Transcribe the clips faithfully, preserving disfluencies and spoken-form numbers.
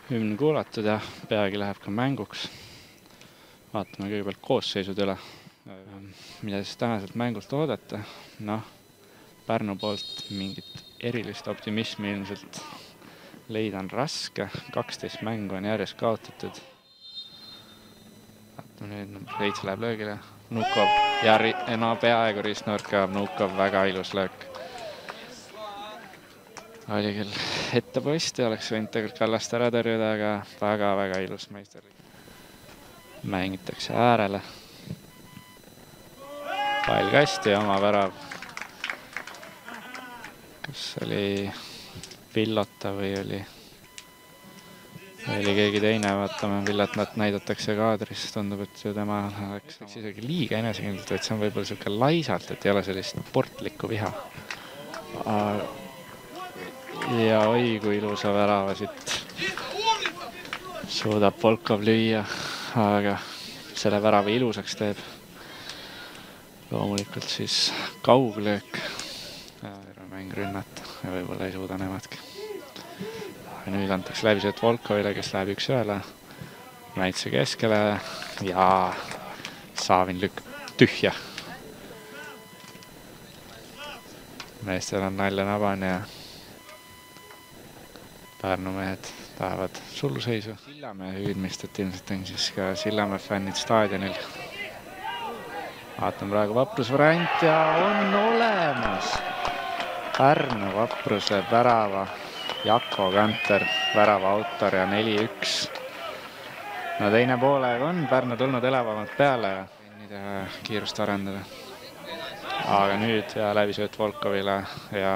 hümn kuulatud ja peagi läheb ka mänguks. Vaatame kõigepealt koosseisud üle. Mida siis tänaselt mängult oodata? Noh, Pärnu poolt mingit erilist optimismi ilmselt leida on raske. kaksteist mängu on järjest kaotatud. Vaatame nüüd, number seitse läheb löögile. Nukov ja no, peaaegu ristnurk kaab Nukov, väga ilus löök. Oli küll ette posti, oleks võinud tegelikult Kallast ära tõrjuda, aga väga-väga ilus meisterlik. Mängitakse äärele. Pall kasti ja oma värav. Kas oli Villota või oli, oli keegi teine, vaatame, Villotat näidatakse kaadris, tundub, et ju tema oleks isegi liiga enesekindlalt, et see on võib-olla selline laisalt, et ei ole sellist sportlikku viha. Ja oi, kui ilusa värava siit suudab Volkov lüüa, aga selle värava ilusaks teeb loomulikult siis kauglöök. Mäng rünnata ja võib-olla ei suuda nemadki. Aga nüüd antakse läbisööt Volkovile, kes läheb üks ühele. Näitse keskele ja Saavin lükkab tühja. Meestel on nalja nabane ja Pärnu mehed tahavad sulluseisu. Sillamäe hüüdmist, et ilmselt on siis ka Sillamäe fännid staadionil. Vaatan praegu vaprusvariant ja on olemas. Pärnu Vapruse värava, Jako Kanter, värava autor ja neli üks. No teine poolega on Pärnu tulnud elavamalt peale ja teha kiirust arendada. Aga nüüd ja läbisööt Volkovile ja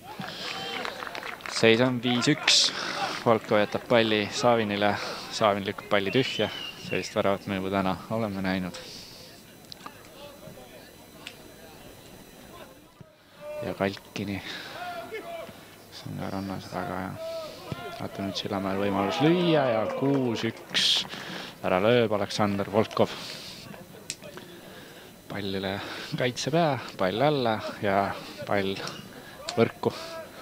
seis on viis üks. Volkov jätab palli Saavinile, Saavin lükkab palli tühja. Sellist väravat me juba täna oleme näinud. Ja Kalkini, see on ka rannas väga hea. Vaata nüüd Sillamäel võimalus lüüa ja kuus üks ära lööb Aleksandr Volkov. Pallile kaitsepea, pall alla ja pall võrku.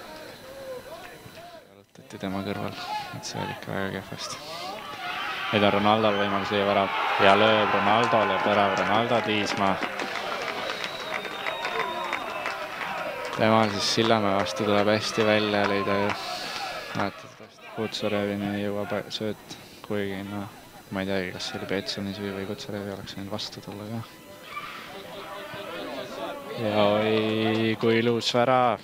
Jalutati tema kõrval, et see oli ikka väga kehvasti. Nüüd on Ronaldol võimalus lüüa värav ja lööb Ronaldo, lööb värav Ronaldo Tiismaa. Temal siis Sillamäe vastu tuleb hästi välja leida ja Kutsurevini ei jõua sööt, kuigi no, ma ei teagi, kas see oli Petsoni süü või Kutsurevi oleks võinud vastu tulla ka. Ja oi, kui ilus värav.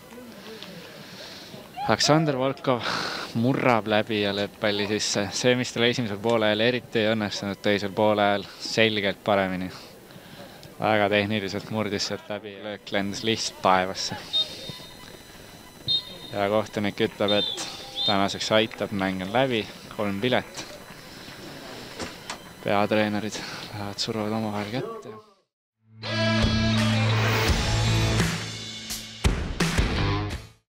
Aleksandr Volkov murrab läbi ja lööb palli sisse. See, mis tal esimesel poolel eriti ei õnnestunud, teisel poolel selgelt paremini. Väga tehniliselt murdis sealt läbi, löök lendas lihtsalt taevasse. Ja kohtunik ütleb, et tänaseks aitab, mäng on läbi, kolm pilet. Peatreenerid lähevad suruvad oma vahel kätte.